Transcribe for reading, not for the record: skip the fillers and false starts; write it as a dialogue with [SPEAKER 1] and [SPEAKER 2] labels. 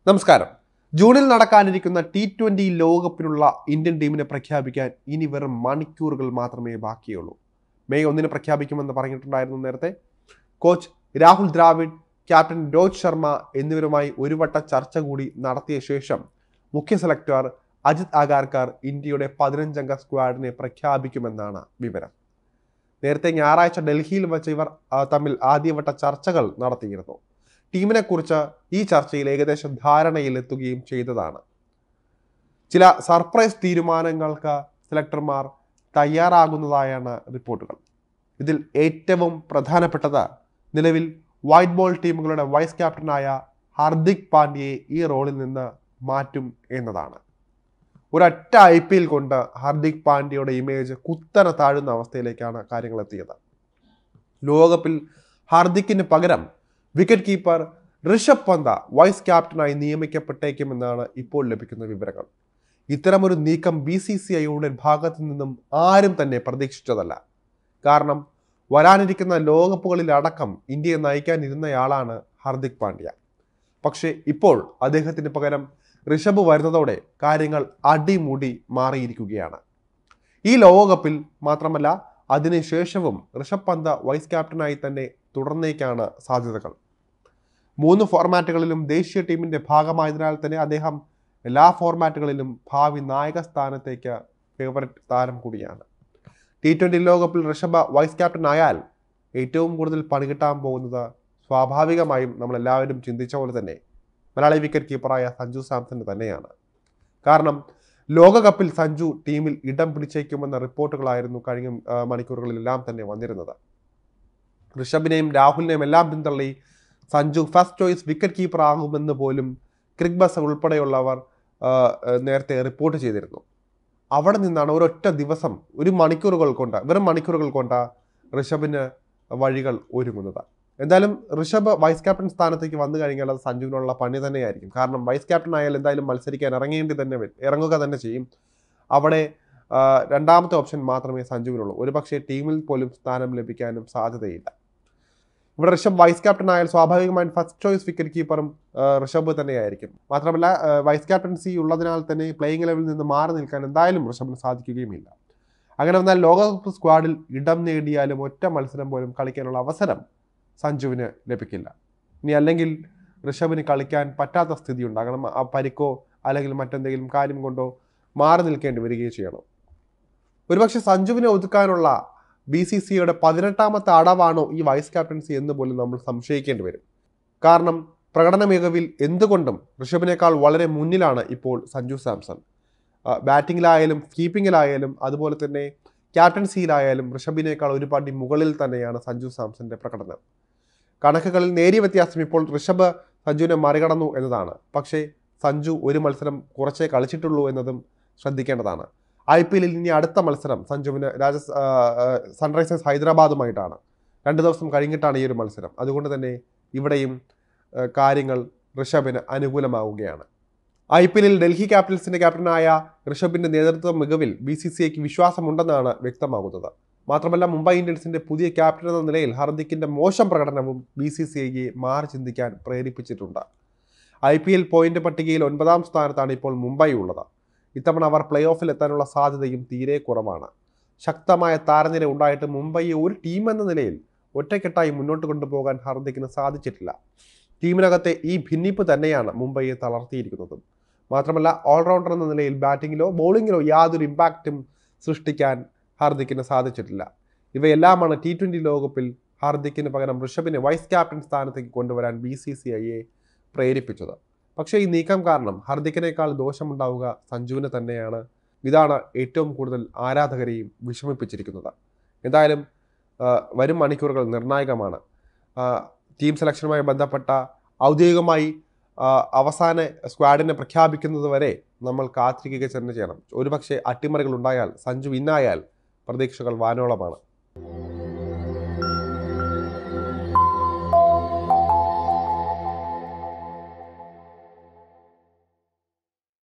[SPEAKER 1] നമസ്കാരം. ജൂണിൽ നടക്കാനിരിക്കുന്ന T20 ലോകകപ്പിനുള്ള ഇന്ത്യൻ ടീമിനെ പ്രഖ്യാപിക്കാൻ ഇനി വെറും മണിക്കൂറുകൾ മാത്രമേ ബാക്കിയുള്ളൂ. മെയ് 1 പ്രഖ്യാപിക്കുമെന്ന് പറഞ്ഞിട്ടുണ്ടായിരുന്നു നേരത്തെ. കോച്ച് രാഹുൽ ദ്രാവിഡ്, ക്യാപ്റ്റൻ രോഹിത് ശർമ്മ എന്നിവരുമായി ഒരു വട്ട ചർച്ച കൂടി നടത്തിയ ശേഷം മുഖ്യ സെലക്ടർ അജിത് അഗാർക്കർ ഇന്ത്യയുടെ 15-അംഗ സ്ക്വാഡിനെ പ്രഖ്യാപിക്കുമെന്നാണ് വിവരം. നേരത്തെ ഞായറാഴ്ച ഡൽഹിയിൽ വെച്ച് ഇവർ തമ്മിൽ ആദ്യവട്ട ചർച്ചകൾ നടത്തിയിരുന്നു. ടീമിനെ കുറിച്ച് ഈ ചർച്ചയിൽ ഏകദേശം ധാരണയിലെത്തുകയും ചെയ്തതാണ്. ചില സർപ്രൈസ് തീരുമാനങ്ങൾക്ക് സെലക്ടർമാർ തയ്യാറാകുന്നതായാണ് റിപ്പോർട്ടുകൾ. ഇതിൽ ഏറ്റവും പ്രധാനപ്പെട്ടത് നിലവിൽ വൈറ്റ് ബോൾ ടീമുകളുടെ വൈസ് ക്യാപ്റ്റനായ ഹർദിക് പാണ്ഡ്യയെ ഈ റോളിൽ നിന്ന് മാറ്റും എന്നതാണ്. ഒരൊറ്റ IPL കൊണ്ട് ഹർദിക് പാണ്ഡ്യയുടെ ഇമേജ് കുത്തനെ താഴുന്ന അവസ്ഥയിലേക്കാണ് കാര്യങ്ങൾ എത്തിയത്. ലോകകപ്പിൽ ഹർദിക്കിന് പകരം wicket keeper Rishabh Pant vice ക്യാപ്റ്റനായി നിയമിക്കപ്പെട്ടേക്കുമെന്നാണ് ഇപ്പോൾ ലഭിക്കുന്ന വിവരങ്ങൾ. ഇത്തരമൊരു നീക്കം BCCIയുടെ ഭാഗത്തു നിന്നും ആരും തന്നെ പ്രതീക്ഷിച്ചതല്ല. കാരണം വരാനിരിക്കുന്ന ലോകകപ്പുകളിലടക്കം ഇന്ത്യയെ നയിക്കാനിരുന്നയാളാണ് ഹർദിക് പാണ്ഡ്യ. പക്ഷേ ഇപ്പോൾ അദ്ദേഹത്തിന് പകരം ഋഷഭ് വരുന്നതോടെ കാര്യങ്ങൾ അടിമുടി മാറിയിരിക്കുകയാണ്. ഈ ലോകകപ്പിൽ മാത്രമല്ല അതിനുശേഷവും ഋഷഭ് പന്ത് വൈസ് ക്യാപ്റ്റനായി തന്നെ തുടർന്നേക്കാണ് സാധ്യതകൾ. 3 ഫോർമാറ്റുകളിലും ദേശീയ ടീമിന്റെ ഭാഗമായതിനാൽ തന്നെ അദ്ദേഹം എല്ലാ ഫോർമാറ്റുകളിലും ഭാവി നായക സ്ഥാനത്തേക്ക് ഫേവററ്റ് താരം കൂടിയാണ്. T20 ലോകകപ്പിൽ ഋഷഭ് വൈസ് ക്യാപ്റ്റൻ ആയാൽ ഏറ്റവും കൂടുതൽ പണി കിട്ടാൻ പോകുന്നത് സ്വാഭാവികമായും നമ്മളെല്ലാവരും ചിന്തിച്ച പോലെ തന്നെ മലയാളി വിക്കറ്റ് കീപ്പറായ സഞ്ജു സാംസൺ തന്നെയാണ്. കാരണം ലോകകപ്പിൽ സഞ്ജു ടീമിൽ ഇടം പിടിച്ചേക്കുമെന്ന റിപ്പോർട്ടുകളായിരുന്നു കഴിഞ്ഞ മണിക്കൂറുകളിലെല്ലാം തന്നെ വന്നിരുന്നത്. ഋഷഭിനെയും രാഹുലിനെയും എല്ലാം പിന്തള്ളി Sanju first choice wicket keeper ആകുമെന്ന് പോലും ക്രിക് ബസ് ഉൾപ്പെടെയുള്ളവർ നേരത്തെ റിപ്പോർട്ട് ചെയ്തിരുന്നു. അവിടെ നിന്നാണ് ഒരൊറ്റ ദിവസം വെറും മണിക്കൂറുകൾ കൊണ്ട് ഋഷഭിന് വഴികൾ ഒരുങ്ങുന്നത്. എന്തായാലും ഋഷഭ് വൈസ് ക്യാപ്റ്റൻ സ്ഥാനത്തേക്ക് വന്നു കഴിഞ്ഞാൽ അത് സഞ്ജുവിനുള്ള പണി തന്നെയായിരിക്കും. കാരണം വൈസ് ക്യാപ്റ്റൻ ആയാൽ എന്തായാലും മത്സരിക്കാൻ ഇറങ്ങുക തന്നെ ചെയ്യും. അവിടെ രണ്ടാമത്തെ ഓപ്ഷൻ മാത്രമേ സഞ്ജുവിനുള്ളൂ. ഒരുപക്ഷെ ടീമിൽ പോലും സ്ഥാനം ലഭിക്കാനും സാധ്യതയില്ല. ഇവിടെ ഋഷഭ് വൈസ് ക്യാപ്റ്റൻ ആയാൽ സ്വാഭാവികമായും ഫസ്റ്റ് ചോയ്സ് വിക്കറ്റ് കീപ്പറും ഋഷഭ് തന്നെയായിരിക്കും. മാത്രമല്ല വൈസ് ക്യാപ്റ്റൻസി ഉള്ളതിനാൽ തന്നെ പ്ലേയിങ് ലെവലിൽ നിന്ന് മാറി നിൽക്കാൻ എന്തായാലും ഋഷഭിന് സാധിക്കുകയുമില്ല. അങ്ങനെ വന്നാൽ ലോകകപ്പ് സ്ക്വാഡിൽ ഇടം നേടിയാലും ഒറ്റ മത്സരം പോലും കളിക്കാനുള്ള അവസരം സഞ്ജുവിന് ലഭിക്കില്ല. ഇനി അല്ലെങ്കിൽ ഋഷഭിന് കളിക്കാൻ പറ്റാത്ത സ്ഥിതി ഉണ്ടാകണം. ആ പരിക്കോ അല്ലെങ്കിൽ മറ്റെന്തെങ്കിലും കാര്യം കൊണ്ടോ മാറി നിൽക്കേണ്ടി വരികയും ചെയ്യണം. ഒരുപക്ഷെ സഞ്ജുവിനെ ഒതുക്കാനുള്ള BCCIയുടെ 18ാമത്തെ അടവാണോ ഈ വൈസ് ക്യാപ്റ്റൻസി എന്ന് പോലും നമ്മൾ സംശയിക്കേണ്ടി വരും. കാരണം പ്രകടന മികവിൽ എന്തുകൊണ്ടും ഋഷഭിനേക്കാൾ വളരെ മുന്നിലാണ് ഇപ്പോൾ സഞ്ജു സാംസൺ. ബാറ്റിങ്ങിലായാലും കീപ്പിങ്ങിലായാലും അതുപോലെ തന്നെ ക്യാപ്റ്റൻസിയിലായാലും ഋഷഭിനേക്കാൾ ഒരു പടി മുകളിൽ തന്നെയാണ് സഞ്ജു സാംസന്റെ പ്രകടനം. കണക്കുകളിൽ നേരിയ വ്യത്യാസം ഇപ്പോൾ ഋഷഭ് സഞ്ജുവിനെ മറികടന്നു എന്നതാണ്. പക്ഷേ സഞ്ജു ഒരു മത്സരം കുറച്ചേ കളിച്ചിട്ടുള്ളൂ എന്നതും ശ്രദ്ധിക്കേണ്ടതാണ്. IPL ഇനി അടുത്ത മത്സരം സഞ്ജുവിന് സൺറൈസേഴ്സ് ഹൈദരാബാദുമായിട്ടാണ്. 2 ദിവസം കഴിഞ്ഞിട്ടാണ് ഈ ഒരു മത്സരം. അതുകൊണ്ട് തന്നെ ഇവിടെയും കാര്യങ്ങൾ ഋഷഭിന് അനുകൂലമാവുകയാണ്. IPL ഡൽഹി ക്യാപിറ്റൽസിന്റെ ക്യാപ്റ്റനായ ഋഷഭിന്റെ നേതൃത്വ മികവിൽ BCCIക്ക് വിശ്വാസമുണ്ടെന്നാണ് വ്യക്തമാകുന്നത്. മാത്രമല്ല മുംബൈ ഇന്ത്യൻസിന്റെ പുതിയ ക്യാപ്റ്റൻ എന്ന നിലയിൽ ഹർദിക്കിന്റെ മോശം പ്രകടനവും BCCIയെ മാറി ചിന്തിക്കാൻ പ്രേരിപ്പിച്ചിട്ടുണ്ട്. IPL പോയിന്റ് പട്ടികയിൽ 9ാം സ്ഥാനത്താണ് ഇപ്പോൾ മുംബൈ ഉള്ളത്. ഇത്തവണ അവർ പ്ലേ ഓഫിൽ എത്താനുള്ള സാധ്യതയും തീരെ കുറവാണ്. ശക്തമായ താരനിര ഉണ്ടായിട്ട് മുംബൈയെ ഒരു ടീം എന്ന നിലയിൽ ഒറ്റക്കെട്ടായി മുന്നോട്ട് കൊണ്ടുപോകാൻ ഹർദിക്കിന് സാധിച്ചിട്ടില്ല. ടീമിനകത്തെ ഈ ഭിന്നിപ്പ് തന്നെയാണ് മുംബൈയെ തളർത്തിയിരിക്കുന്നതും. മാത്രമല്ല ഓൾറൗണ്ടർ എന്ന നിലയിൽ ബാറ്റിങ്ങിലോ ബൗളിങ്ങിലോ യാതൊരു ഇമ്പാക്റ്റും സൃഷ്ടിക്കാൻ ഹർദിക്കിന് സാധിച്ചിട്ടില്ല. ഇവയെല്ലാമാണ് T20 ലോകകപ്പിൽ ഹർദിക്കിന് പകരം ഋഷഭിനെ വൈസ് ക്യാപ്റ്റൻ സ്ഥാനത്തേക്ക് കൊണ്ടുവരാൻ BCCIയെ പ്രേരിപ്പിച്ചത്. പക്ഷേ ഈ നീക്കം കാരണം ഹർദിക്കിനേക്കാൾ ദോഷമുണ്ടാവുക സഞ്ജുവിന് തന്നെയാണ്. ഇതാണ് ഏറ്റവും കൂടുതൽ ആരാധകരെയും വിഷമിപ്പിച്ചിരിക്കുന്നത്. എന്തായാലും വരും മണിക്കൂറുകൾ നിർണായകമാണ്. ടീം സെലക്ഷനുമായി ബന്ധപ്പെട്ട ഔദ്യോഗികമായി അവസാന സ്ക്വാഡിനെ പ്രഖ്യാപിക്കുന്നത് വരെ നമ്മൾ കാത്തിരിക്കുക തന്നെ ചെയ്യണം. ഒരുപക്ഷെ അട്ടിമറികൾ ഉണ്ടായാൽ സഞ്ജു ഇന്നായാൽ പ്രതീക്ഷകൾ വാനോളമാണ്.